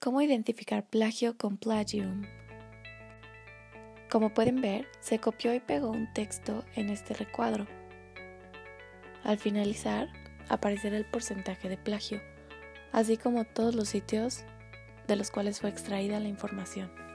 ¿Cómo identificar plagio con Plagium? Como pueden ver, se copió y pegó un texto en este recuadro. Al finalizar, aparecerá el porcentaje de plagio, así como todos los sitios de los cuales fue extraída la información.